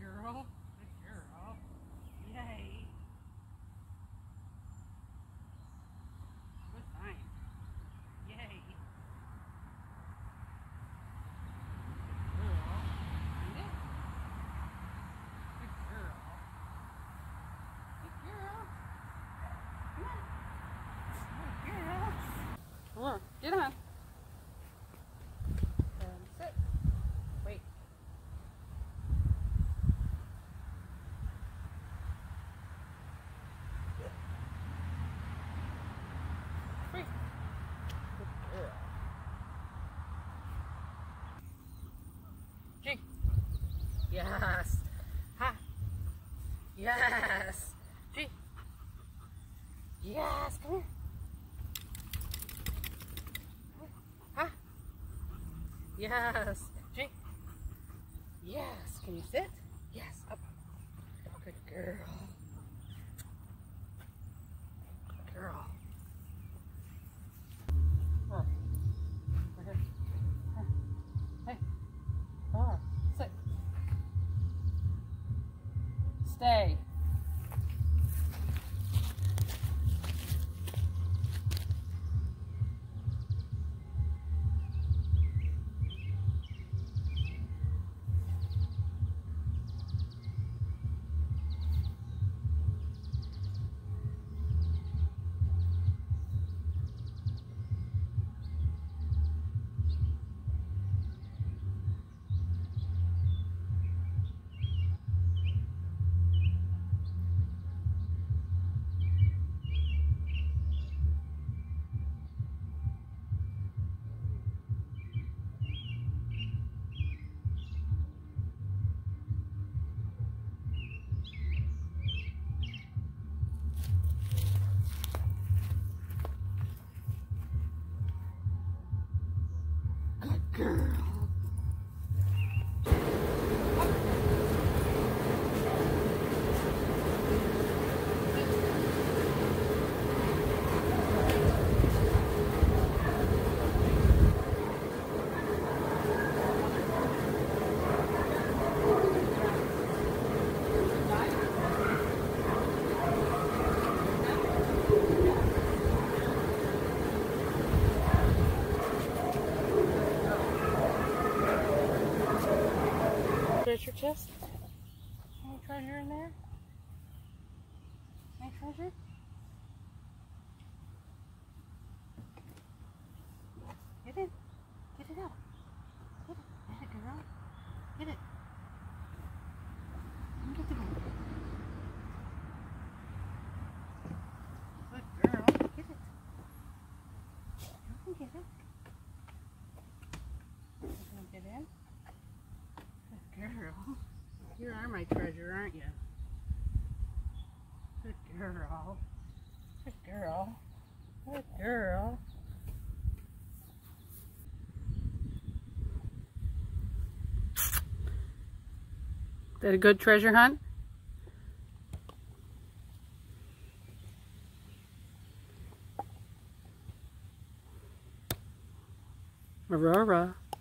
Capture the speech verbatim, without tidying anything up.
girl. Good girl. Yay. Good find. Yay. Good girl. Find it. Good girl. Good girl. Come on. Good girl. Come on. Get on. And sit. Wait. Wait. Good girl. G. Yes. Ha. Yes. G. Yes. Come here. Ha. Yes. G. Yes. Can you sit? Yes. Up. Good girl. Good girl. Oh. Right here. Hey. Oh. Sit. Stay. Girl. Treasure chest? Any treasure in there? Any treasure? Get it. Get it out. Get it. Get it, girl. Get it. Get the ball. Good girl. Get it. You can get it. You can get in. Girl, you are my treasure, aren't you? Good girl. Good girl. Good girl. Is that a good treasure hunt? Aurora.